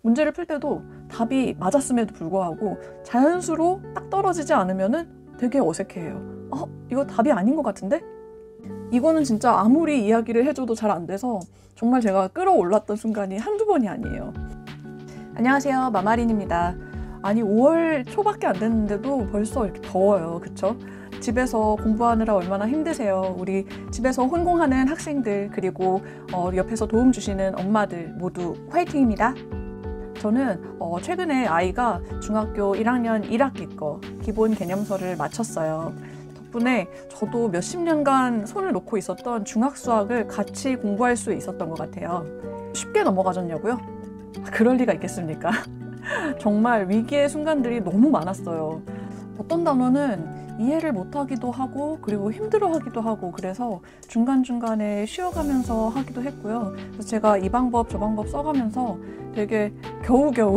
문제를 풀 때도 답이 맞았음에도 불구하고 자연수로 딱 떨어지지 않으면은 되게 어색해해요. 이거 답이 아닌 것 같은데? 이거는 진짜 아무리 이야기를 해줘도 잘 안 돼서 정말 제가 끌어올랐던 순간이 한두 번이 아니에요. 안녕하세요, 마마린입니다. 아니 5월 초밖에 안 됐는데도 벌써 이렇게 더워요. 그쵸? 집에서 공부하느라 얼마나 힘드세요. 우리 집에서 혼공하는 학생들, 그리고 옆에서 도움 주시는 엄마들 모두 화이팅입니다. 저는 최근에 아이가 중학교 1학년 1학기 거 기본 개념서를 마쳤어요. 덕분에 저도 몇십 년간 손을 놓고 있었던 중학 수학을 같이 공부할 수 있었던 것 같아요. 쉽게 넘어가졌냐고요? 그럴 리가 있겠습니까? 정말 위기의 순간들이 너무 많았어요. 어떤 단어는 이해를 못하기도 하고 그리고 힘들어하기도 하고, 그래서 중간중간에 쉬어가면서 하기도 했고요. 그래서 제가 이 방법 저 방법 써가면서 되게 겨우겨우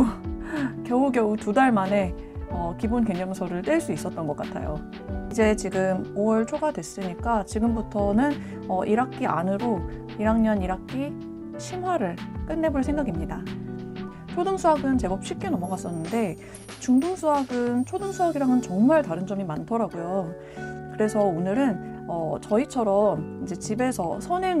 2달 만에 기본 개념서를 뗄 수 있었던 것 같아요. 이제 지금 5월 초가 됐으니까 지금부터는 1학기 안으로 1학년 1학기 심화를 끝내볼 생각입니다. 초등수학은 제법 쉽게 넘어갔었는데 중등수학은 초등수학이랑은 정말 다른 점이 많더라고요. 그래서 오늘은 저희처럼 이제 집에서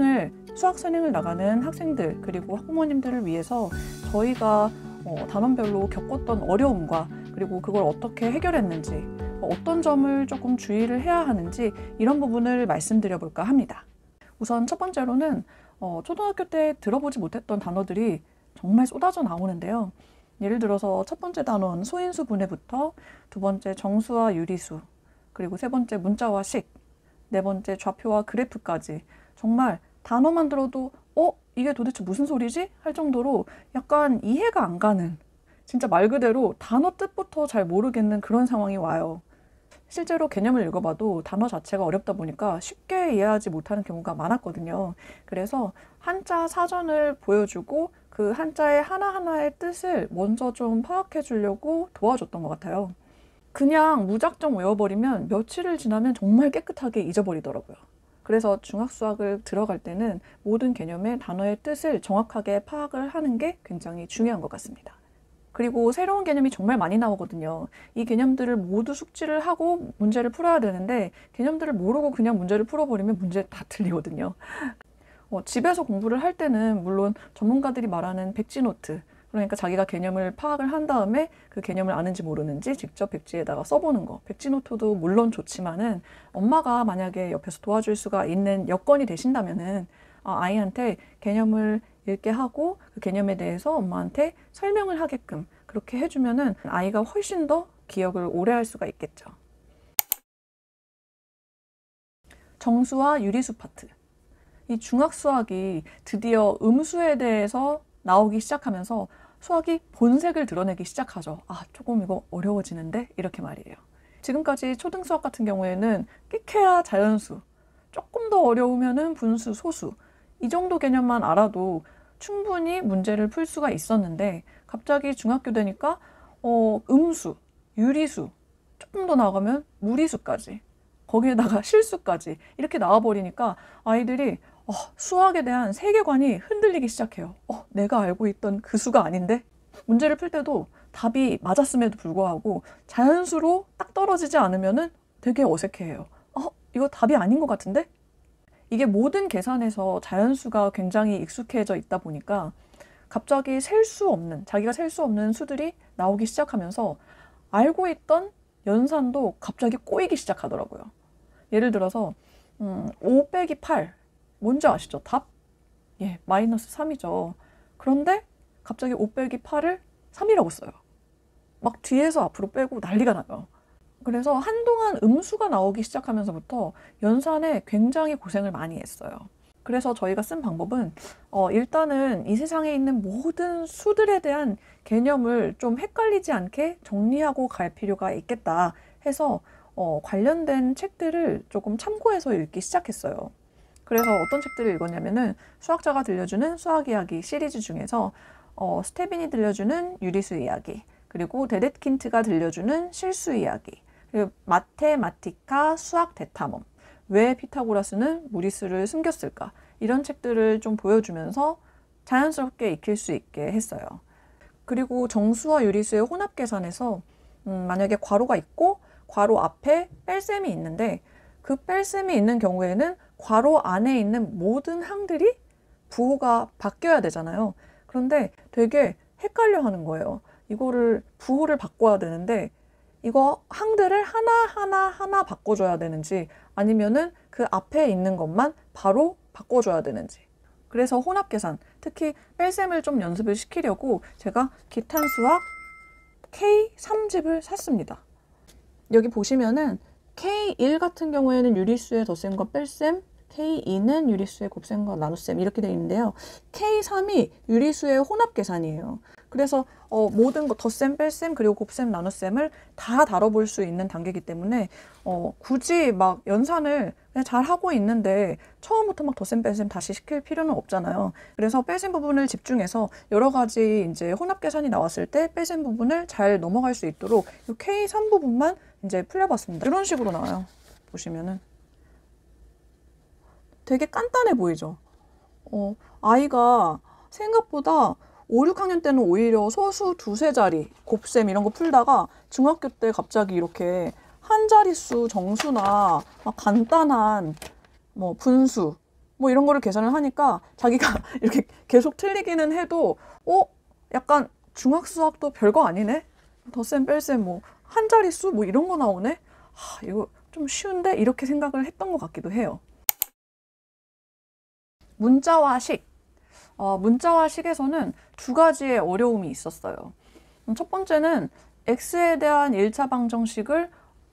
수학 선행을 나가는 학생들 그리고 학부모님들을 위해서 저희가 단원별로 겪었던 어려움과 그리고 그걸 어떻게 해결했는지, 어떤 점을 조금 주의를 해야 하는지, 이런 부분을 말씀드려 볼까 합니다. 우선 첫 번째로는 초등학교 때 들어보지 못했던 단어들이 정말 쏟아져 나오는데요. 예를 들어서 첫 번째 단원 소인수 분해부터 두 번째 정수와 유리수, 그리고 세 번째 문자와 식, 네 번째 좌표와 그래프까지 정말 단어만 들어도 이게 도대체 무슨 소리지? 할 정도로 약간 이해가 안 가는, 진짜 말 그대로 단어 뜻부터 잘 모르겠는 그런 상황이 와요. 실제로 개념을 읽어봐도 단어 자체가 어렵다 보니까 쉽게 이해하지 못하는 경우가 많았거든요. 그래서 한자 사전을 보여주고 그 한자의 하나하나의 뜻을 먼저 좀 파악해 주려고 도와줬던 것 같아요. 그냥 무작정 외워버리면 며칠을 지나면 정말 깨끗하게 잊어버리더라고요. 그래서 중학수학을 들어갈 때는 모든 개념의 단어의 뜻을 정확하게 파악을 하는 게 굉장히 중요한 것 같습니다. 그리고 새로운 개념이 정말 많이 나오거든요. 이 개념들을 모두 숙지를 하고 문제를 풀어야 되는데 개념들을 모르고 그냥 문제를 풀어버리면 문제 다 틀리거든요. 집에서 공부를 할 때는 물론 전문가들이 말하는 백지노트, 그러니까 자기가 개념을 파악을 한 다음에 그 개념을 아는지 모르는지 직접 백지에다가 써보는 거, 백지노트도 물론 좋지만은 엄마가 만약에 옆에서 도와줄 수가 있는 여건이 되신다면은 아이한테 개념을 읽게 하고 그 개념에 대해서 엄마한테 설명을 하게끔 그렇게 해주면은 아이가 훨씬 더 기억을 오래 할 수가 있겠죠. 정수와 유리수 파트. 이 중학 수학이 드디어 음수에 대해서 나오기 시작하면서 수학이 본색을 드러내기 시작하죠. 조금 이거 어려워지는데? 이렇게 말이에요. 지금까지 초등수학 같은 경우에는 끽해야 자연수, 조금 더 어려우면은 분수, 소수, 이 정도 개념만 알아도 충분히 문제를 풀 수가 있었는데 갑자기 중학교 되니까 음수, 유리수, 조금 더 나아가면 무리수까지, 거기에다가 실수까지 이렇게 나와버리니까 아이들이 수학에 대한 세계관이 흔들리기 시작해요. 내가 알고 있던 그 수가 아닌데? 문제를 풀 때도 답이 맞았음에도 불구하고 자연수로 딱 떨어지지 않으면은 되게 어색해해요. 이거 답이 아닌 것 같은데? 이게 모든 계산에서 자연수가 굉장히 익숙해져 있다 보니까 갑자기 자기가 셀 수 없는 수들이 나오기 시작하면서 알고 있던 연산도 갑자기 꼬이기 시작하더라고요. 예를 들어서 5 빼기 8, 뭔지 아시죠? 답? 마이너스 3이죠. 그런데 갑자기 5 빼기 8을 3이라고 써요. 막 뒤에서 앞으로 빼고 난리가 나요. 그래서 한동안 음수가 나오기 시작하면서부터 연산에 굉장히 고생을 많이 했어요. 그래서 저희가 쓴 방법은 일단은 이 세상에 있는 모든 수들에 대한 개념을 좀 헷갈리지 않게 정리하고 갈 필요가 있겠다 해서 관련된 책들을 조금 참고해서 읽기 시작했어요. 그래서 어떤 책들을 읽었냐면은 수학자가 들려주는 수학 이야기 시리즈 중에서 스테빈이 들려주는 유리수 이야기, 그리고 데데킨트가 들려주는 실수 이야기, 그리고 마테마티카 수학 대탐험, 왜 피타고라스는 무리수를 숨겼을까, 이런 책들을 좀 보여주면서 자연스럽게 익힐 수 있게 했어요. 그리고 정수와 유리수의 혼합 계산에서 만약에 괄호가 있고 괄호 앞에 뺄셈이 있는데 그 뺄셈이 있는 경우에는 괄호 안에 있는 모든 항들이 부호가 바뀌어야 되잖아요. 그런데 되게 헷갈려 하는 거예요. 이거를 부호를 바꿔야 되는데 이거 항들을 하나 바꿔줘야 되는지 아니면은 그 앞에 있는 것만 바로 바꿔줘야 되는지. 그래서 혼합 계산, 특히 뺄셈을 좀 연습을 시키려고 제가 기탄수학 K3집을 샀습니다. 여기 보시면은 K1 같은 경우에는 유리수의 덧셈과 뺄셈, K2는 유리수의 곱셈과 나눗셈 이렇게 되어 있는데요. K3이 유리수의 혼합 계산이에요. 그래서 모든 거 덧셈, 뺄셈, 그리고 곱셈, 나눗셈을 다 다뤄볼 수 있는 단계이기 때문에 굳이 막 연산을 그냥 잘 하고 있는데 처음부터 막 덧셈, 뺄셈 다시 시킬 필요는 없잖아요. 그래서 뺄셈 부분을 집중해서 여러 가지 이제 혼합 계산이 나왔을 때 뺄셈 부분을 잘 넘어갈 수 있도록 이 K3 부분만 이제 풀려봤습니다. 이런 식으로 나와요. 보시면은 되게 간단해 보이죠? 아이가 생각보다 5, 6학년 때는 오히려 소수 두세 자리, 곱셈 이런 거 풀다가 중학교 때 갑자기 이렇게 한 자릿수 정수나 막 간단한 뭐 분수 뭐 이런 거를 계산을 하니까 자기가 이렇게 계속 틀리기는 해도 약간 중학 수학도 별거 아니네? 덧셈, 뺄셈 뭐 한 자릿수 뭐 이런 거 나오네? 이거 좀 쉬운데? 이렇게 생각을 했던 것 같기도 해요. 문자와 식. 문자와 식에서는 두 가지의 어려움이 있었어요. 첫 번째는 x에 대한 1차 방정식을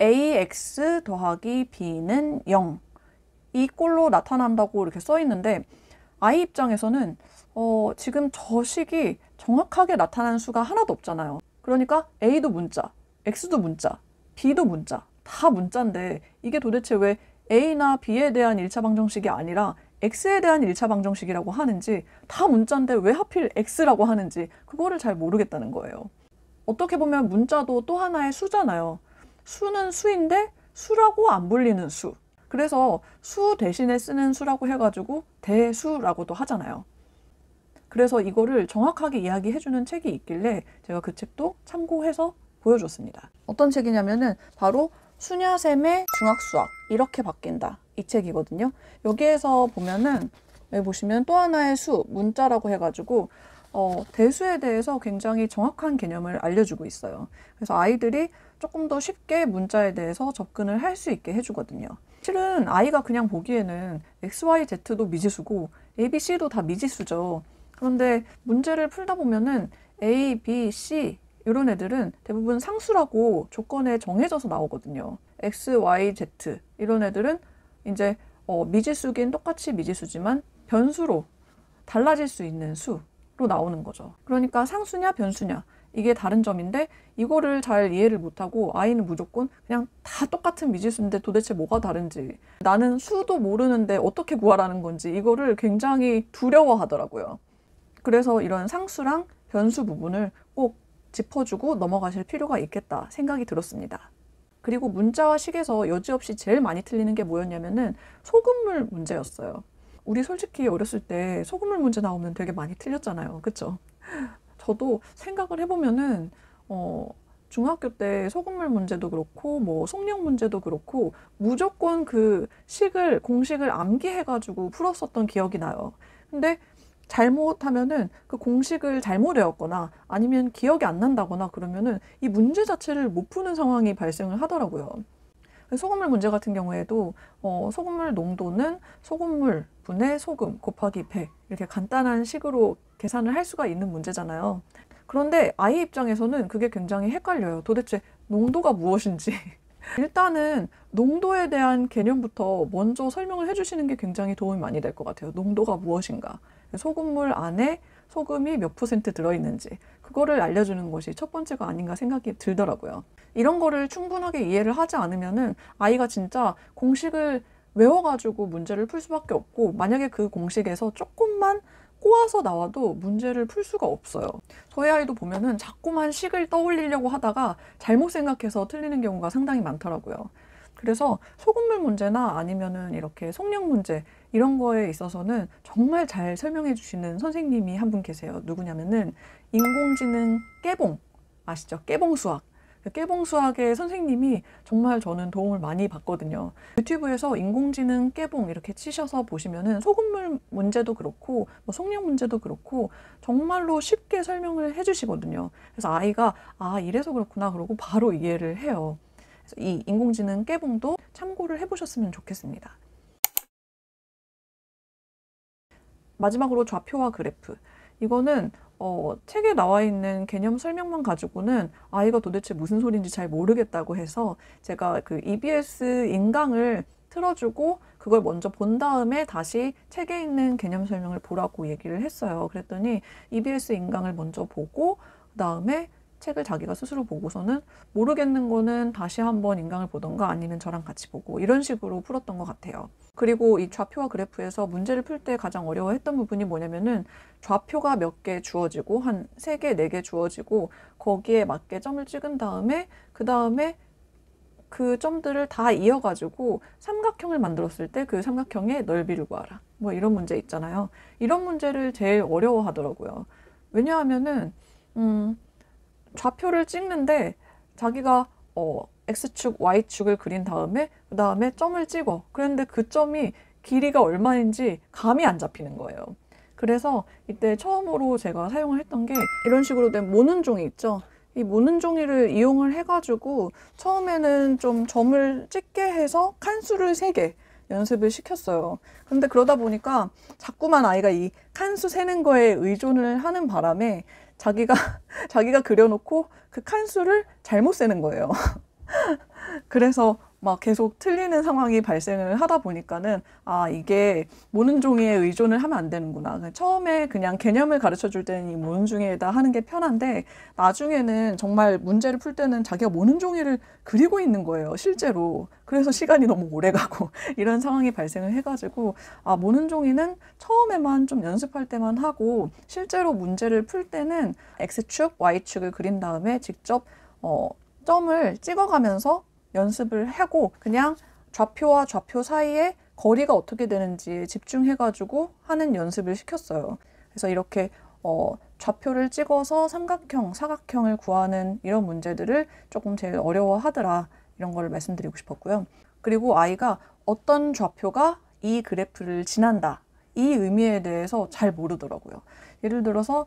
ax 더하기 b는 0 이 꼴로 나타난다고 이렇게 써 있는데 아이 입장에서는 지금 저 식이 정확하게 나타난 수가 하나도 없잖아요. 그러니까 a도 문자, x도 문자, b도 문자, 다 문자인데 이게 도대체 왜 a나 b에 대한 1차 방정식이 아니라 x에 대한 1차 방정식이라고 하는지, 다 문자인데 왜 하필 x라고 하는지 그거를 잘 모르겠다는 거예요. 어떻게 보면 문자도 또 하나의 수잖아요. 수는 수인데 수라고 안 불리는 수. 그래서 수 대신에 쓰는 수라고 해가지고 대수라고도 하잖아요. 그래서 이거를 정확하게 이야기해주는 책이 있길래 제가 그 책도 참고해서 보여줬습니다. 어떤 책이냐면은 바로 수냐샘의 중학수학 이렇게 바뀐다 이 책이거든요. 여기에서 보면은 여기 보시면 또 하나의 수 문자라고 해가지고 대수에 대해서 굉장히 정확한 개념을 알려주고 있어요. 그래서 아이들이 조금 더 쉽게 문자에 대해서 접근을 할 수 있게 해주거든요. 실은 아이가 그냥 보기에는 X, Y, Z도 미지수고 A, B, C도 다 미지수죠. 그런데 문제를 풀다 보면은 A, B, C 이런 애들은 대부분 상수라고 조건에 정해져서 나오거든요. X, Y, Z 이런 애들은 이제 미지수긴 똑같이 미지수지만 변수로 달라질 수 있는 수로 나오는 거죠. 그러니까 상수냐 변수냐 이게 다른 점인데 이거를 잘 이해를 못하고 아이는 무조건 그냥 다 똑같은 미지수인데 도대체 뭐가 다른지, 나는 수도 모르는데 어떻게 구하라는 건지 이거를 굉장히 두려워하더라고요. 그래서 이런 상수랑 변수 부분을 꼭 짚어주고 넘어가실 필요가 있겠다 생각이 들었습니다. 그리고 문자와 식에서 여지없이 제일 많이 틀리는 게 뭐였냐면은 소금물 문제였어요. 우리 솔직히 어렸을 때 소금물 문제 나오면 되게 많이 틀렸잖아요. 그쵸? 저도 생각을 해보면은 중학교 때 소금물 문제도 그렇고 뭐 속력 문제도 그렇고 무조건 그 공식을 암기해가지고 풀었었던 기억이 나요. 근데 잘못하면은 그 공식을 잘못 외웠거나 아니면 기억이 안 난다거나 그러면은 이 문제 자체를 못 푸는 상황이 발생을 하더라고요. 소금물 문제 같은 경우에도 소금물 농도는 소금물 분의 소금 곱하기 100 이렇게 간단한 식으로 계산을 할 수가 있는 문제잖아요. 그런데 아이 입장에서는 그게 굉장히 헷갈려요. 도대체 농도가 무엇인지. 일단은 농도에 대한 개념부터 먼저 설명을 해주시는 게 굉장히 도움이 많이 될 것 같아요. 농도가 무엇인가. 소금물 안에 소금이 몇 % 들어있는지 그거를 알려주는 것이 첫 번째가 아닌가 생각이 들더라고요. 이런 거를 충분하게 이해를 하지 않으면은 아이가 진짜 공식을 외워가지고 문제를 풀 수밖에 없고 만약에 그 공식에서 조금만 꼬아서 나와도 문제를 풀 수가 없어요. 저희 아이도 보면은 자꾸만 식을 떠올리려고 하다가 잘못 생각해서 틀리는 경우가 상당히 많더라고요. 그래서 소금물 문제나 아니면은 이렇게 속력 문제 이런 거에 있어서는 정말 잘 설명해 주시는 선생님이 한 분 계세요. 누구냐면은 인공지능 깨봉 아시죠? 깨봉 수학. 깨봉 수학의 선생님이 정말 저는 도움을 많이 받거든요. 유튜브에서 인공지능 깨봉 이렇게 치셔서 보시면은 소금물 문제도 그렇고 뭐 속력 문제도 그렇고 정말로 쉽게 설명을 해주시거든요. 그래서 아이가 아 이래서 그렇구나 그러고 바로 이해를 해요. 그래서 이 인공지능 깨봉도 참고를 해보셨으면 좋겠습니다. 마지막으로 좌표와 그래프. 이거는 책에 나와 있는 개념 설명만 가지고는 아이가 도대체 무슨 소리인지 잘 모르겠다고 해서 제가 그 EBS 인강을 틀어주고 그걸 먼저 본 다음에 다시 책에 있는 개념 설명을 보라고 얘기를 했어요. 그랬더니 EBS 인강을 먼저 보고 그 다음에 책을 자기가 스스로 보고서는 모르겠는 거는 다시 한번 인강을 보던가 아니면 저랑 같이 보고 이런 식으로 풀었던 것 같아요. 그리고 이 좌표와 그래프에서 문제를 풀 때 가장 어려워했던 부분이 뭐냐면은 좌표가 몇 개 주어지고 한 3개, 4개 주어지고 거기에 맞게 점을 찍은 다음에 그 다음에 그 점들을 다 이어가지고 삼각형을 만들었을 때 그 삼각형의 넓이를 구하라. 뭐 이런 문제 있잖아요. 이런 문제를 제일 어려워하더라고요. 왜냐하면은 좌표를 찍는데 자기가 X축, Y축을 그린 다음에 그 다음에 점을 찍어. 그런데 그 점이 길이가 얼마인지 감이 안 잡히는 거예요. 그래서 이때 처음으로 제가 사용을 했던 게 이런 식으로 된 모는 종이 있죠. 이 모는 종이를 이용을 해가지고 처음에는 좀 점을 찍게 해서 칸수를 3개 연습을 시켰어요. 근데 그러다 보니까 자꾸만 아이가 이 칸수 세는 거에 의존을 하는 바람에 자기가 그려놓고 그 칸수를 잘못 세는 거예요. 그래서 막 계속 틀리는 상황이 발생을 하다 보니까는 아 이게 모는 종이에 의존을 하면 안 되는구나. 처음에 그냥 개념을 가르쳐 줄 때는 이 모는 종이에다 하는 게 편한데 나중에는 정말 문제를 풀 때는 자기가 모는 종이를 그리고 있는 거예요. 실제로. 그래서 시간이 너무 오래 가고 이런 상황이 발생을 해가지고 아 모는 종이는 처음에만 좀 연습할 때만 하고 실제로 문제를 풀 때는 X축, Y축을 그린 다음에 직접 점을 찍어가면서 연습을 하고 그냥 좌표와 좌표 사이에 거리가 어떻게 되는지 집중해가지고 하는 연습을 시켰어요. 그래서 이렇게 좌표를 찍어서 삼각형, 사각형을 구하는 이런 문제들을 조금 제일 어려워하더라 이런 거를 말씀드리고 싶었고요. 그리고 아이가 어떤 좌표가 이 그래프를 지난다 이 의미에 대해서 잘 모르더라고요. 예를 들어서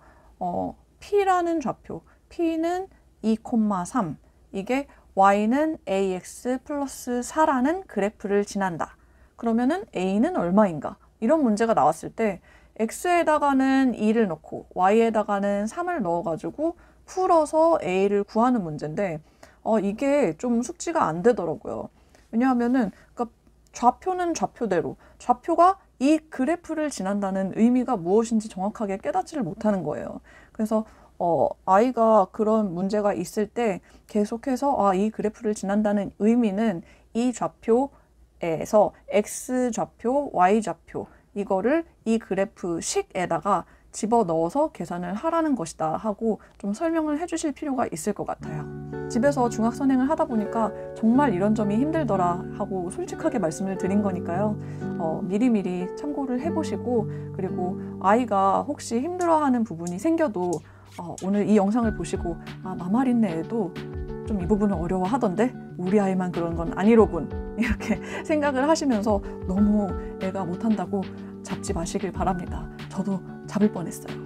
P라는 좌표, P는 2,3 이게 y는 ax 플러스 4라는 그래프를 지난다. 그러면은 a는 얼마인가? 이런 문제가 나왔을 때 x에다가는 2를 넣고 y에다가는 3을 넣어가지고 풀어서 a를 구하는 문제인데 이게 좀 숙지가 안 되더라고요. 왜냐하면은 그러니까 좌표는 좌표대로 좌표가 이 그래프를 지난다는 의미가 무엇인지 정확하게 깨닫지를 못하는 거예요. 그래서 아이가 그런 문제가 있을 때 계속해서 이 그래프를 지난다는 의미는 이 좌표에서 X좌표, Y좌표 이거를 이 그래프식에다가 집어넣어서 계산을 하라는 것이다 하고 좀 설명을 해주실 필요가 있을 것 같아요. 집에서 중학선행을 하다 보니까 정말 이런 점이 힘들더라 하고 솔직하게 말씀을 드린 거니까요. 미리미리 참고를 해보시고 그리고 아이가 혹시 힘들어하는 부분이 생겨도 오늘 이 영상을 보시고 마마린네 애도 좀 이 부분을 어려워하던데 우리 아이만 그런 건 아니로군 이렇게 생각을 하시면서 너무 애가 못한다고 잡지 마시길 바랍니다. 저도 잡을 뻔했어요.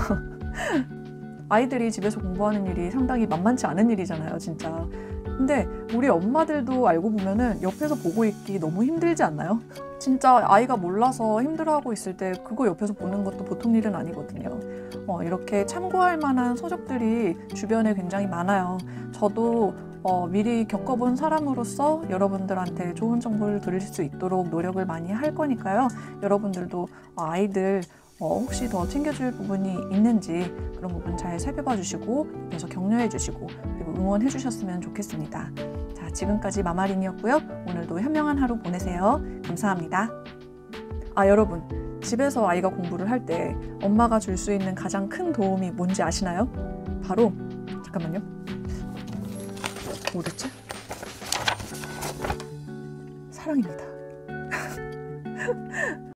아이들이 집에서 공부하는 일이 상당히 만만치 않은 일이잖아요, 진짜. 근데 우리 엄마들도 알고 보면은 옆에서 보고 있기 너무 힘들지 않나요? 진짜 아이가 몰라서 힘들어하고 있을 때 그거 옆에서 보는 것도 보통 일은 아니거든요. 이렇게 참고할 만한 서적들이 주변에 굉장히 많아요. 저도 미리 겪어본 사람으로서 여러분들한테 좋은 정보를 들을 수 있도록 노력을 많이 할 거니까요. 여러분들도 아이들 혹시 더 챙겨줄 부분이 있는지 그런 부분 잘 살펴봐 주시고 옆에서 격려해 주시고 그리고 응원해 주셨으면 좋겠습니다. 자, 지금까지 마마린이었고요. 오늘도 현명한 하루 보내세요. 감사합니다. 여러분, 집에서 아이가 공부를 할 때 엄마가 줄 수 있는 가장 큰 도움이 뭔지 아시나요? 바로 잠깐만요. 뭐랬지? 사랑입니다.